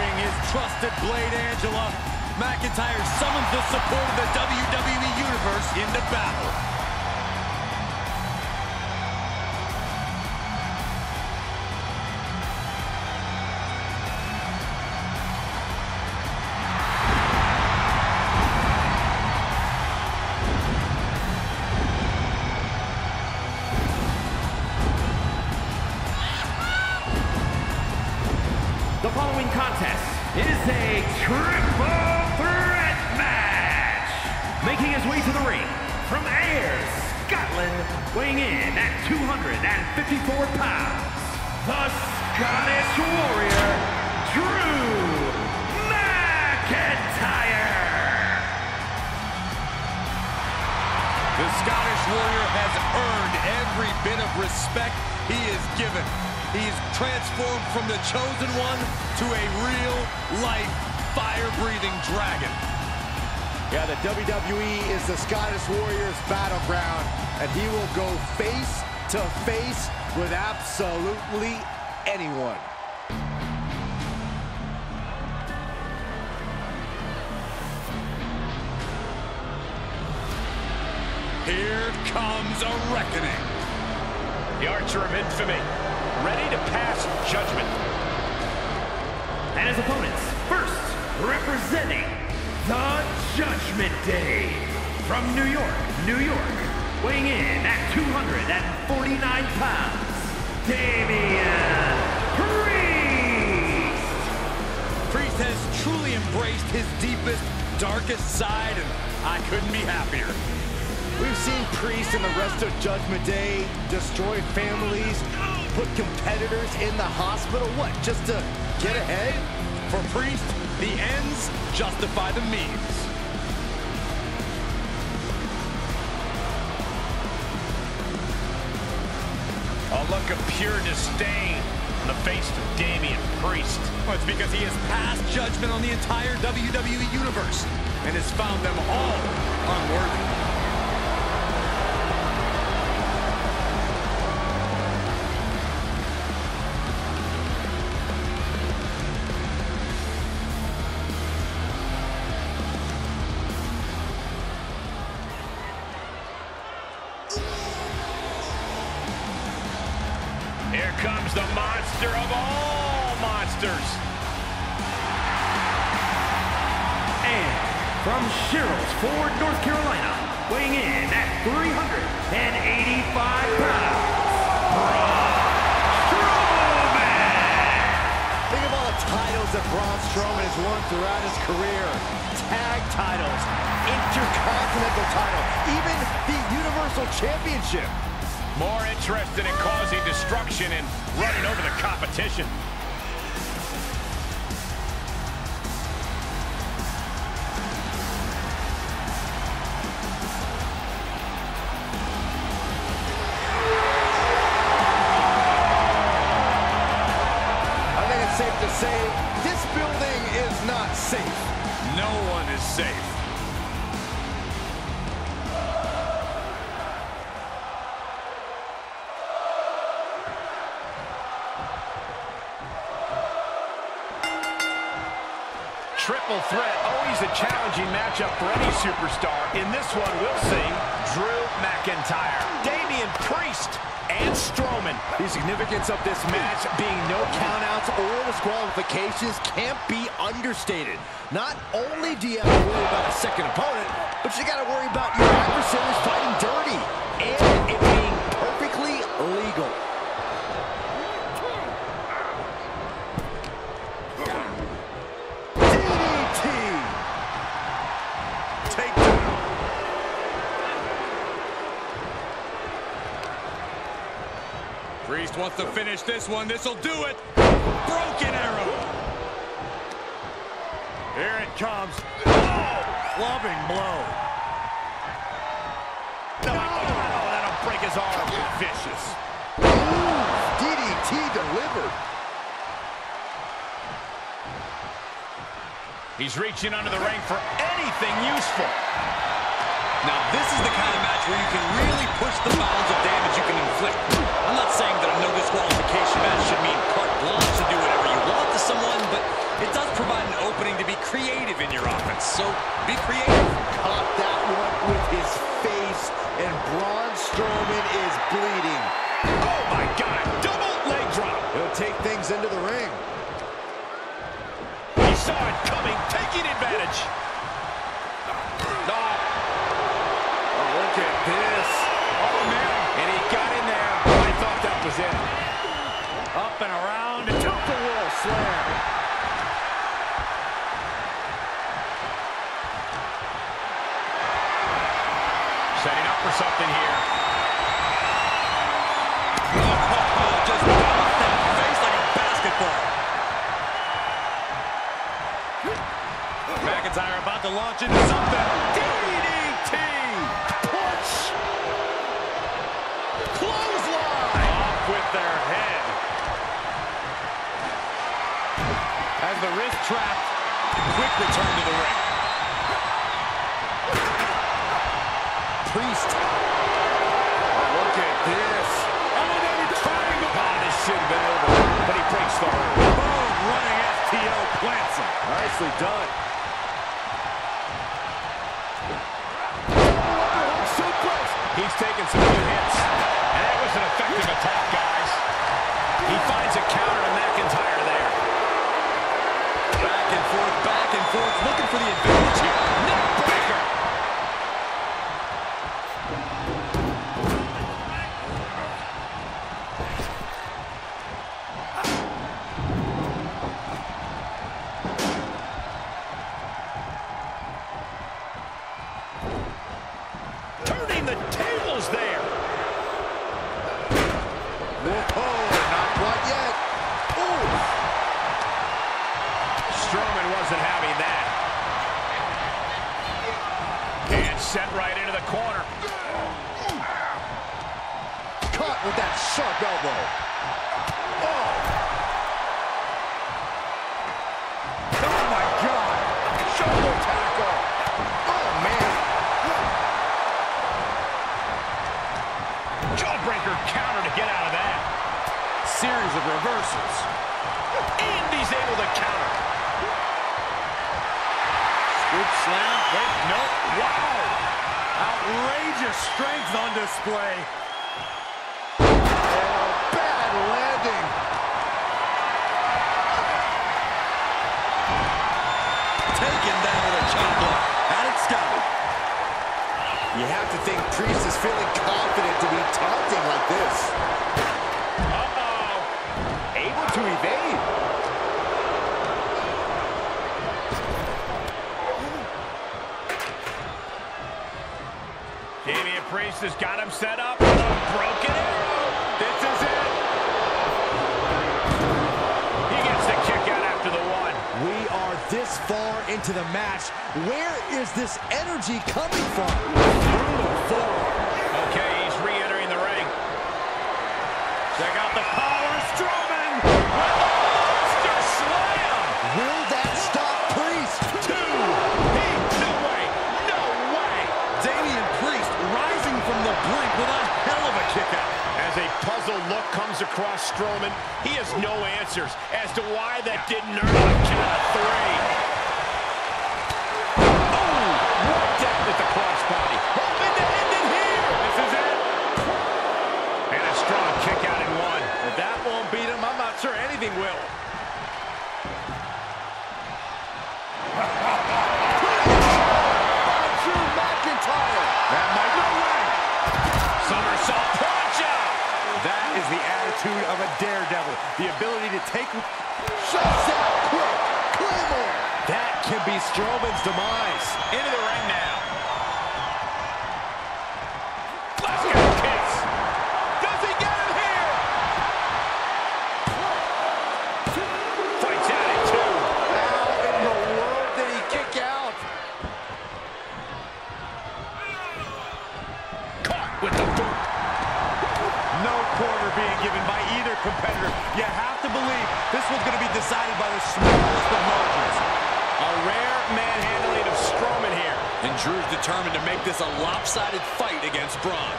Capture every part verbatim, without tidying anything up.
Using his trusted blade, Angela, McIntyre summons the support of the W W E Universe into battle. The following contest is a triple threat match. Making his way to the ring from Ayr, Scotland, weighing in at two hundred fifty-four pounds, the Scottish Warrior, Drew McIntyre. The Scottish Warrior has earned every bit of respect he is given. He's transformed from the chosen one to a real-life, fire-breathing dragon. Yeah, the W W E is the Scottish Warrior's battleground, and he will go face to face with absolutely anyone. Here comes a reckoning. The Archer of Infamy, ready to pass judgment. And his opponents, first, representing the Judgment Day, from New York, New York, weighing in at two hundred forty-nine pounds, Damian Priest. Priest has truly embraced his deepest, darkest side, and I couldn't be happier. We've seen Priest and the rest of Judgment Day destroy families, put competitors in the hospital. What, just to get ahead? For Priest, the ends justify the means. A look of pure disdain on the face of Damian Priest. Well, it's because he has passed judgment on the entire W W E Universe and has found them all unworthy. Here comes the monster of all monsters. And from Sherrills Ford, North Carolina, weighing in at three hundred eighty-five pounds, Braun Strowman. Think of all the titles that Braun Strowman has won throughout his career. Tag titles, Intercontinental title, even the Universal Championship. More interested in causing destruction and running over the competition. I think it's safe to say this building is not safe. No one is safe. Triple threat, always a challenging matchup for any superstar. In this one, we'll see Drew McIntyre, Damian Priest, and Strowman. The significance of this match being no countouts or disqualifications can't be understated. Not only do you have to worry about a second opponent, but you got to worry about your adversaries fighting dirty and it being perfectly legal. Priest wants to finish this one. This'll do it. Broken arrow. Here it comes. Oh, clubbing blow. No, oh, that'll break his arm. Vicious. Ooh, D D T delivered. He's reaching under the ring for anything useful. Now, this is the kind of match where you can really push the bounds of damage you can inflict. I'm not saying that a no disqualification match should mean carte blanche to do whatever you want to someone, but it does provide an opening to be creative in your offense. So be creative. Caught that one with his face, and Braun Strowman is bleeding. Oh my God, double leg drop. He'll take things into the ring. He saw it coming, taking advantage. No. Oh, look at this. Oh man, and he got in there. I thought that was it. Up and around, tilt-a-whirl slam. Setting up for something here. Oh, just off that face like a basketball. McIntyre about to launch into something. D D T. Punch. Clothesline. Off with their head. Has the wrist trapped. Quick return to the ring. Priest. Oh, look at this. Elevated triangle. Oh, this should have been over, but he breaks the hold. Boom, running S T O plants him. Nicely done. He's taking some good hits, and that was an effective attack, guys. He finds a counter to McIntyre there. Back and forth, back and forth, looking for the advantage here. Neck breaker. Turning the tables there. Whoa, not quite yet. Ooh. Strowman wasn't having that. And set right into the corner. Caught with that sharp elbow. Oh. Oh, my God. Shoulder tackle. Oh, man. Jawbreaker counter to get out of that. Series of reversals. And he's able to counter. Scoop slam. Wait, no. Wow. Outrageous strength on display. Oh, bad landing. Taken down with a chop block. Had it scouted. You have to think Priest is feeling confident to be taunting like this. Uh-oh. Able to evade. Damian Priest has got him set up with a broken arrow. This is it. He gets the kick out after the one. We are this far into the match. Where is this energy coming from? Brutal forearm. Okay, he's re-entering the ring. Check out the power. Strowman. Monster slam. Will that stop Priest? Two. He, no way. No way. Damian Priest rising from the brink with a hell of a kick out. As a puzzled look comes across Strowman, he has no answers as to why that didn't earn a count of three. Oh, what depth at the crossbody. Hoping to end it here. This is it. And a strong kick out in one. If that won't beat him, I'm not sure anything will. Drew McIntyre. That might no way. Somersault plancha. That is the attitude of a daredevil. The ability to take... Shuts out quick. Claymore. That can be Strowman's demise. Into the ring now. Let's go, kicks. Does he get it here? Fights out at two. How in the world did he kick out? Caught with the boot. No quarter being given by either competitor. You have to believe this was going to be decided by the smallest of margins. A rare manhandling of Strowman here. And Drew's determined to make this a lopsided fight against Braun.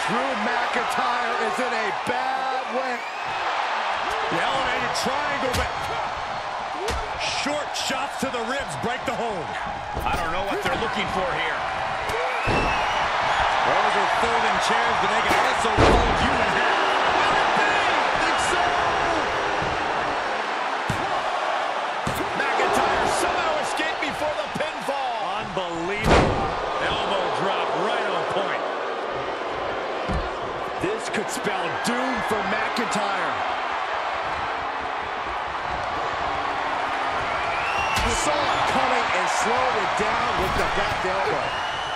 Drew McIntyre is in a bad way. The elevated triangle, but short shots to the ribs break the hold. I don't know what they're looking for here. Those are folding chairs, but they can also fold you in half. McIntyre somehow escaped before the pinfall. Unbelievable. Elbow drop right on point. This could spell doom for McIntyre. Saw it coming and slowed it down with the back elbow.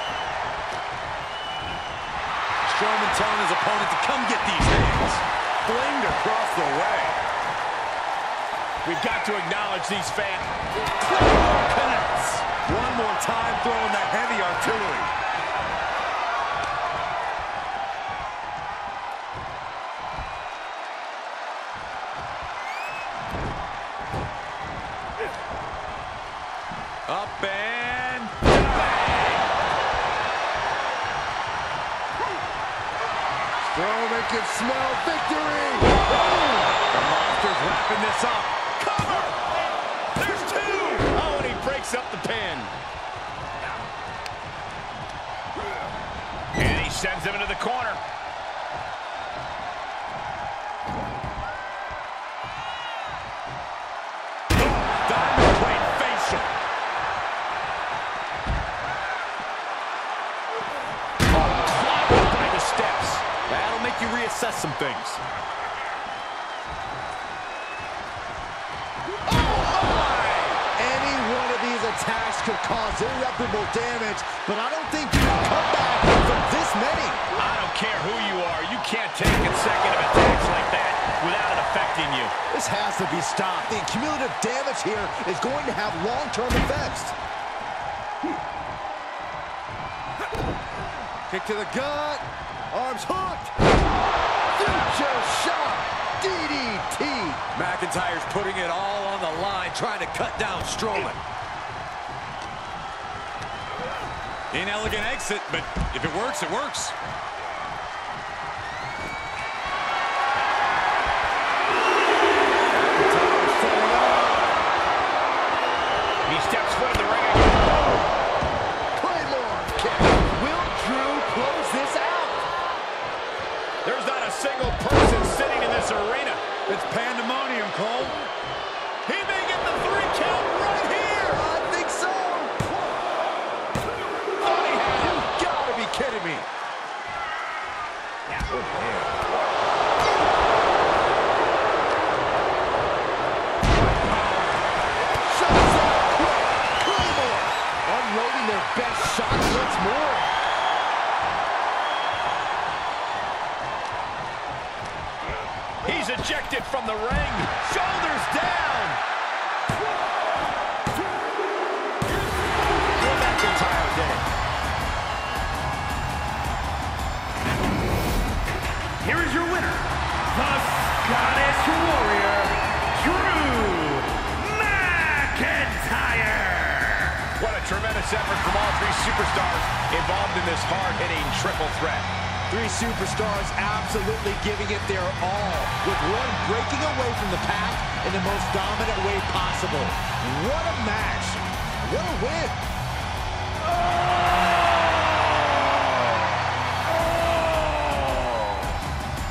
Strowman telling his opponent to come get these hands. Flinged across the way. We've got to acknowledge these fans. Connects. One more time throwing the heavy artillery. Up and bang! Strowman can smell victory. The Monster's wrapping this up. Cover! There's two! Oh, and he breaks up the pin. And he sends him into the corner. Diamond plate facial. By the steps. That'll make you reassess some things. Any one of these attacks could cause irreparable damage, but I don't think you can come back from this many. I don't care who you are. You can't take consecutive attacks like that without it affecting you. This has to be stopped. The cumulative damage here is going to have long-term effects. Kick to the gut. Arms hooked. Future shot. D D T. McIntyre's putting it all on the line, trying to cut down Strowman. Inelegant exit, but if it works, it works. He steps foot in the ring again. Claymore kick. Will Drew close this out? There's not a single person sitting in this arena. It's pandemonium, Cole. He may get the three count right here. I think so. Thought he had him. You gotta be kidding me. Oh, man. Shots up quick. Claymore unloading their best shots once more. He's ejected from the ring. Shoulders down. Drew McIntyre did it. Here is your winner, the Scottish Warrior, Drew McIntyre. What a tremendous effort from all three superstars involved in this hard-hitting triple threat. Three superstars absolutely giving it their all, with one breaking away from the pack in the most dominant way possible. What a match. What a win.